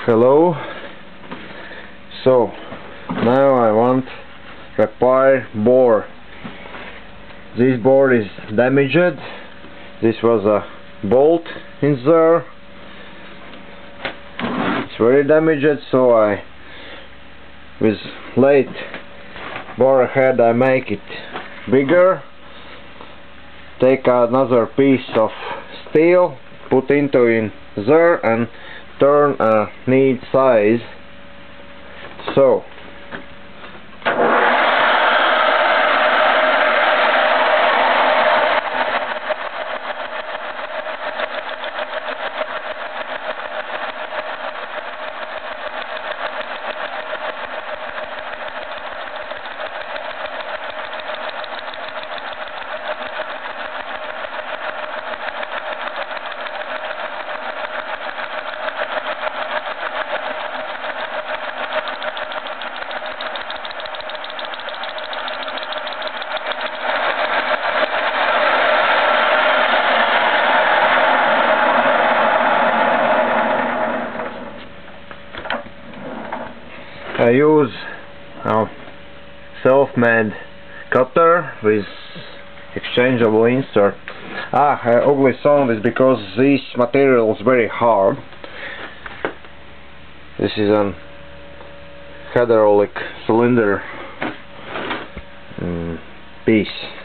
Hello. So now I want repair board. This board is damaged. This was a bolt in there. It's very damaged, so I with lathe bore head I make it bigger. Take another piece of steel, put into in there and turn a neat size. So I use a self-made cutter with exchangeable insert. Ugly sound is because this material is very hard. This is an hydraulic cylinder piece.